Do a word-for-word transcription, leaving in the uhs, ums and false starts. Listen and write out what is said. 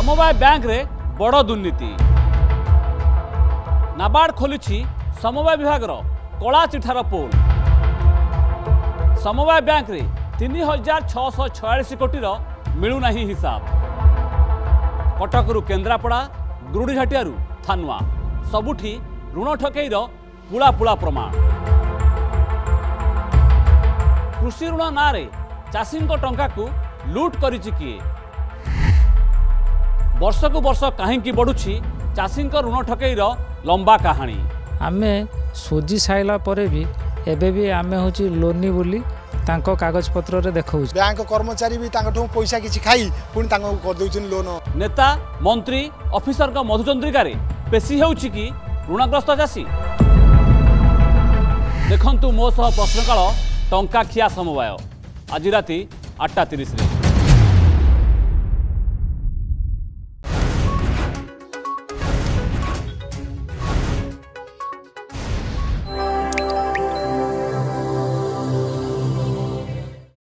समवाय बैंक रे बड़ दुर्नीति। नाबार्ड खोलुछि समवाय विभाग कला चिठार पोल। समवाय बैंक रे तीन हजार छःश छयासी कोटीर मिलूना हिसाब। कटकरू केन्द्रापड़ा गुरुडीघाटियारू थानुआ सबुठी ऋण ठकेईर पुला पुला प्रमाण। कृषि ऋण नारे चाषी टंका को लूट करिछि किए? वर्ष को वर्ष कहीं बढ़ुछि चाषी ऋण ठकेईर लंबा कहानी। आमे सोजी साइला परे भी एबे भी आमे होची लोनी बोली तांको कागज पत्र रे देखौ। बैंक कर्मचारी भी तांको पैसा किछि खाई पुनी तांको कर दउछन लोन। नेता मंत्री ऑफिसर का मधुचंद्रिका रे पेशी हेउछि कि ऋणग्रस्त चाषी। देखंतु मो सह प्रश्नकाल टंका खिया समवाय आज राति आठटा तीस।